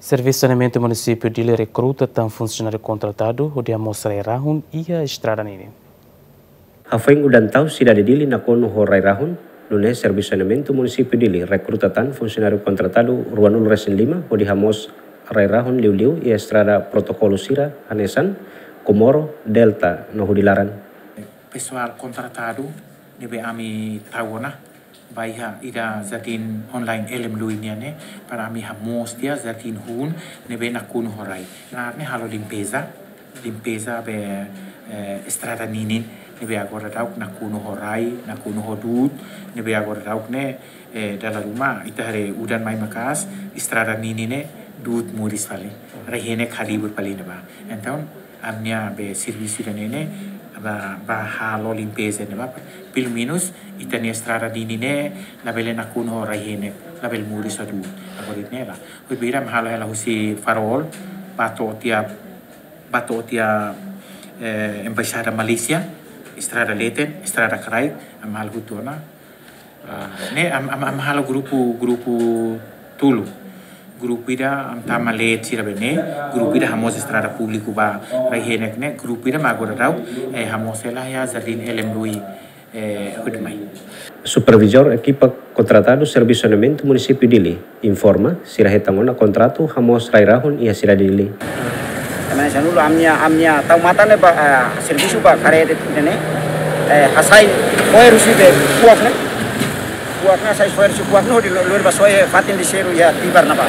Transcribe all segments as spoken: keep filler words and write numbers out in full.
Serviço de Saneamento do município de Dili recruta tan funcionário contratado onde a mostra Rahun e a estrada nele. Hafaing udan tau cidade de Dili na kono horai Rahun, nune Serviço de Saneamento do município de Dili recruta tan funcionário contratado Ruanul Resen lima onde hamos Rai Rahun liu-liu e a estrada protocolo Sira Anesan, Komoro, Delta, no Hudilaran. Pessoal contratado nebe ami tawona baiha ida zatin online elem luiniane para ami hamos dia zatin hun nebe nakun horai na ne halo limpeza limpeza be eh, estrada ninin nebe agora dauk nakun horai nakun hodut nebe agora dauk ne eh, dalam rumah itare udan mai makas estrada ninine dut muris fale rehene khalibur pali neba então amnia be serviço nene ba ba halo limpeza ne ba pelo menos itani estrada dini ne la bele na kuno rahene la bel muri sadu agora ne la o biram halo ela husi farol bato tia bato tia eh, embaixada Malaysia estrada leten estrada karai amal gutona uh, ne am, am, am halo grupo grupo tulu grupo ida am tamale tira bene grupo ida hamos estrada público ba rahenek ne grupo ida magora dau eh hamos ela ya zarin elem lui eh hudmai. Supervisor equipa contratado Serviço de Saneamento do município de Dili informa sira hetangona contrato hamos Rai Rahun e a cidade de Dili. Karena sanulu amnya amnya tau mata ne ba serviço ba kare de ne eh hasai foi rusi de kuak ne kuaknya saya suara si kuak no di luar basoe fatin di seru ya tibar napa.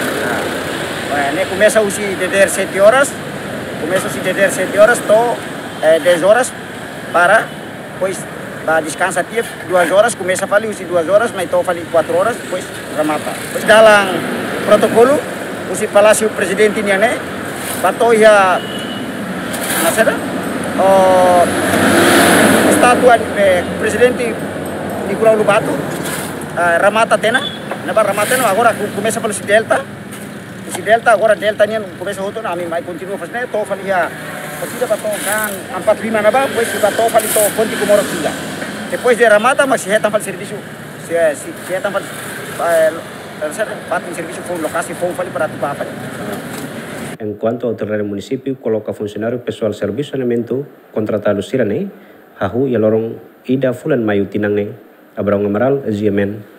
Nah, ne começa usi deder sete horas, começa usi deder sete horas to eh, dez horas para pois ba descansa tiap duas horas, começa fali usi duas horas, mas to fali quatro horas, depois remata. Pois dalam protokolo usi Palácio Presidente ni ne bato ya nasada oh estatua eh, Presidente di Pulau Lubatu. Uh, Ramata tena, naba Ramata tena agora começa pelo Delta, o Delta agora Delta ni começa outro na ami mai continua fazendo to fali ya, precisa para tocar empat lima naba, depois para to fali to ponti Komoro tiga. Depois de Ramata mas se retam fali serviço, se se se retam fali para serviço foi lokasi foi fali para tu apa. Enquanto a autoridade do município coloca funcionário pessoal Serviço de Saneamento contratado Sirane, hahu ya lorong ida fulan mayu tinangne Abraham Amaral, G M N.